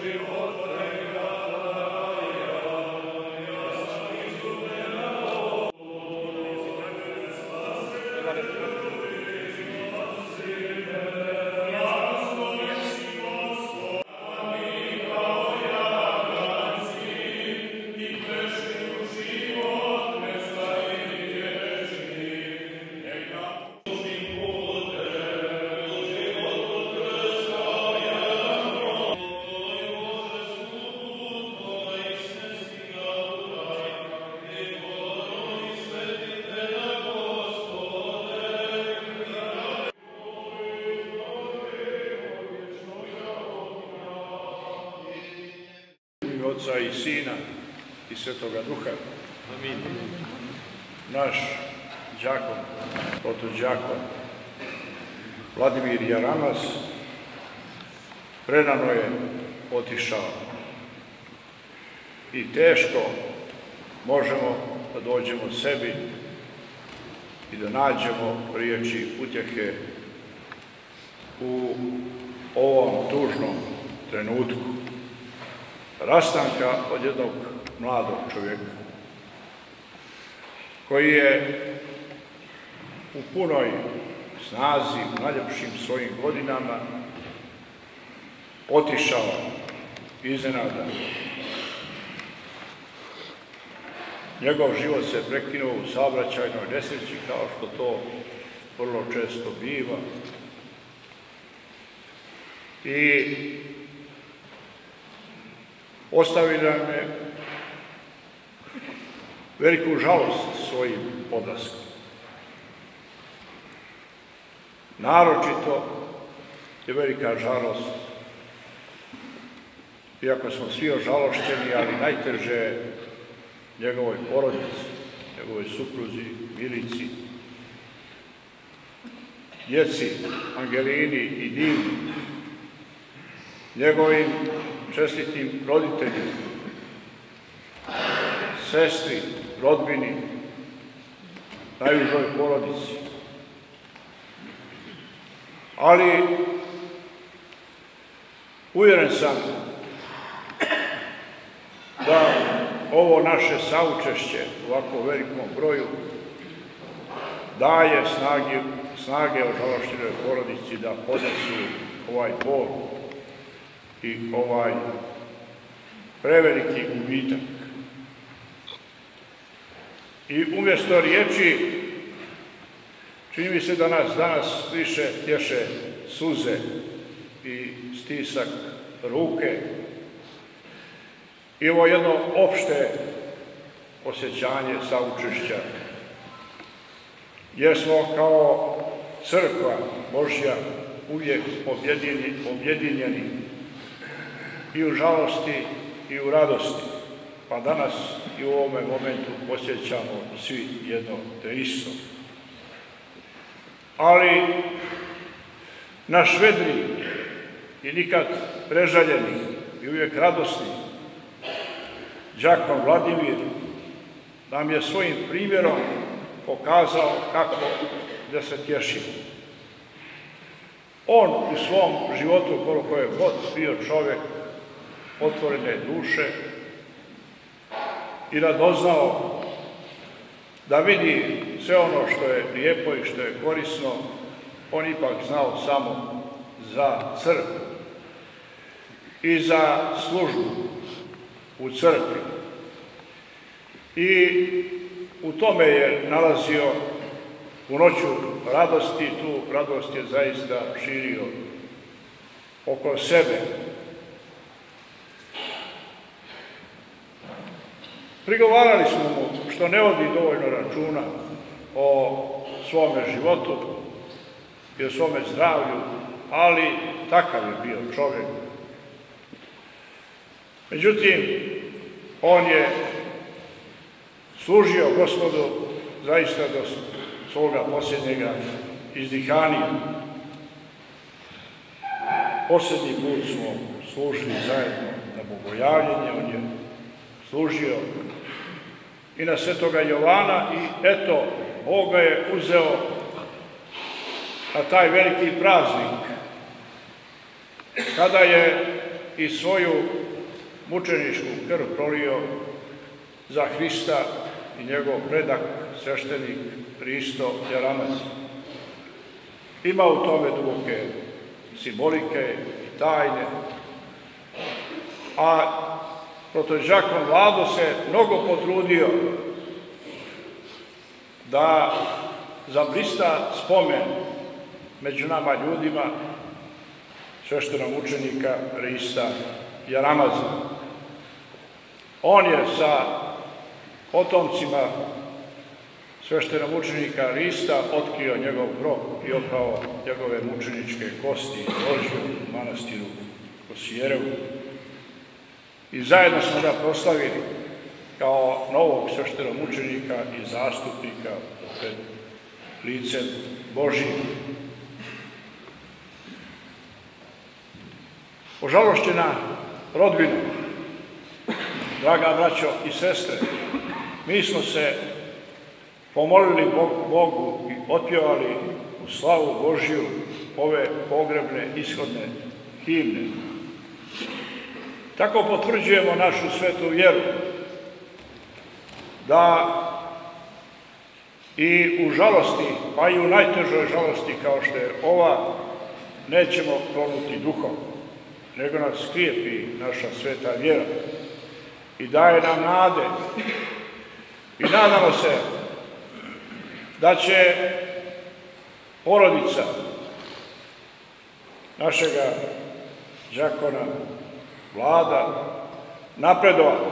Otca i Sina i Svetoga Duha. Amin. Naš đakon, protođakon Vladimir Jaramas prerano je otišao i teško možemo da dođemo sebi i da nađemo riječi utjehe u ovom tužnom trenutku rastanka od jednog mladog čovjeka koji je u punoj snazi, u najljepšim svojim godinama otišao iznenada. Njegov život se prekinuo u saobraćajnoj nesreći, kao što to vrlo često biva. I ostavio nam je veliku žalost svojim odlaskom. Naročito je velika žalost, iako smo svi ožalošćeni, ali najteže je njegovoj porodici, njegovoj supruzi, Milici, djeci Angelini i Divni, njegovim čestitim roditeljima, sestri, rodbini, najužoj porodici. Ali uvjeren sam da ovo naše saučešće u ovako velikom broju daje snage ožalošćenoj porodici da podnesu ovaj bol i ovaj preveliki gubitak. I umjesto riječi, čini mi se da nas danas više tješe suze i stisak ruke i ovo jedno opšte osjećanje saučešća, jer smo kao crkva Božja uvijek objedinjeni i u žalosti i u radosti, pa danas i u ovome momentu osjećamo svi jedno te isto. Ali naš vedri i nikad prežaljeni i uvijek radosni đakon Vladimir nam je svojim primjerom pokazao kako da se tješimo. On u svom životu, koliko je god bio čovjek otvorene duše i radoznao da vidi sve ono što je lijepo i što je korisno, on ipak znao samo za crkvu i za službu u crkvi. I u tome je nalazio u noću radosti, tu radost je zaista širio oko sebe. Prigovarali smo mu što ne vodi dovoljno računa o svome životu i o svome zdravlju, ali takav je bio čovjek. Međutim, on je služio Gospodu zaista do svoga posljednjega izdihanja. Posljednji put smo služili zajedno na bogojavljenje, on je služio i na Svetoga Jovana i eto, Bog ga je uzeo na taj veliki praznik, kada je i svoju mučeničku krv prolio za Hrista i njegov predak, sveštenik Risto Jaramac. Ima u tome duboke simbolike i tajne, a protođakon Vlado se mnogo potrudio da zablista spomen među nama ljudima sveštenog mučenika Rista Jaramaza. On je sa potomcima sveštenog mučenika Rista otkrio njegov grob i oprao njegove mučeničke kosti i zložio u manastiru Kosijerevu. I zajedno smo ga proslavili kao novog sveštenog mučenika i zastupnika pred licem Božijim. Ožalošćena rodbina, draga braćo i sestre, mi smo se pomolili Bogu i otpjevali u slavu Božiju ove pogrebne ishodne himne. Tako potvrđujemo našu svetu vjeru, da i u žalosti, pa i u najtežoj žalosti kao što je ova, nećemo klonuti duhom, nego nas skrijepi naša sveta vjera i daje nam nade. I nadamo se da će porodica našega đakona Vlada napredovati.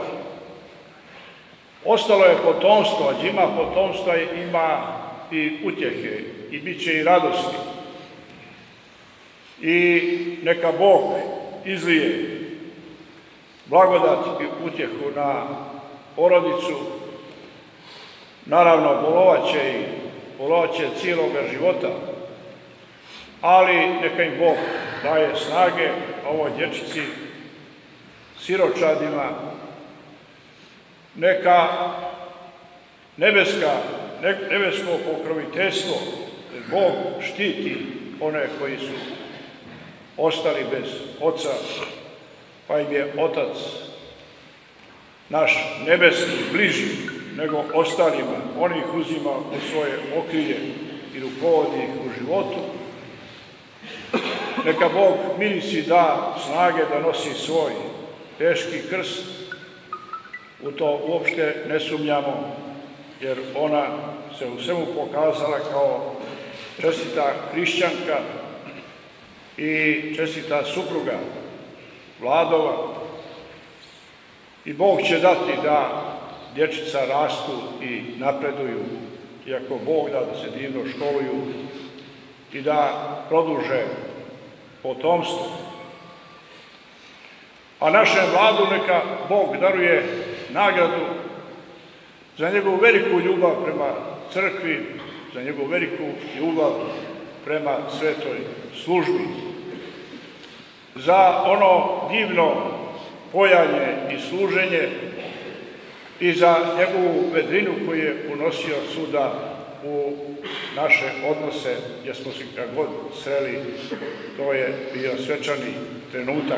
Ostalo je potomstvo, a ima potomstva, ima i utjehe i bit će i radosti. I neka Bog izlije blagodat i utjehu na porodicu. Naravno, bolovat će cijeloga života, ali neka im Bog daje snage ovoj dječici, siročadima, neka nebesko pokroviteljstvo, Bog štiti one koji su ostali bez oca, pa im je Otac naš nebeski bliži nego ostalima. On ih uzima u svoje okrilje i rukovodi ih u životu. Neka Bog milici da snage da nosi svoj teški krst. U to uopšte ne sumnjamo, jer ona se u svemu pokazala kao čestita hrišćanka i čestita supruga Vladova. I Bog će dati da dječica rastu i napreduju, iako Bog da se divno školuju i da produže potomstvo. A našem Vladu neka Bog daruje nagradu za njegovu veliku ljubav prema crkvi, za njegovu veliku ljubav prema svetoj službi, za ono divno pojanje i služenje i za njegovu vedrinu koju je unosio svuda u naše odnose, gdje smo se kad god sreli, to je bio svečani trenutak.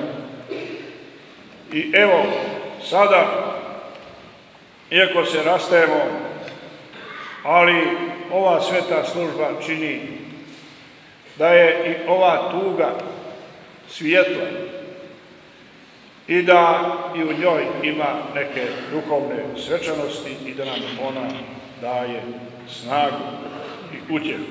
I evo, sada, iako se rastajemo, ali ova sveta služba čini da je i ova tuga svijetla i da i u njoj ima neke duhovne svečanosti i da nam ona daje snagu i utjehu.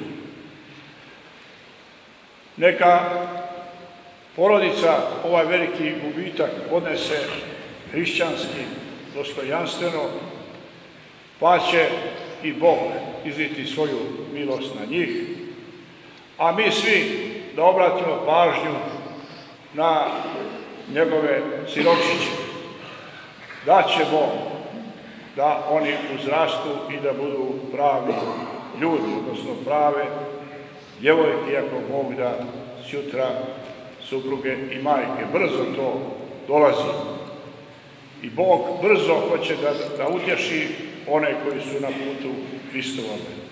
Neka porodica ovaj veliki gubitak odnese hrišćanski, dostojanstveno, pa će i Bog izliti svoju milost na njih, a mi svi da obratimo pažnju na njegove siročiće. Da će Bog da oni uzrastu i da budu pravi ljudi, odnosno prave djevojke, iako Bog da sutra supruge i majke. Brzo to dolazi. I Bog brzo hoće da utješi one koji su na putu Hristovome.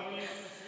Slavi Isus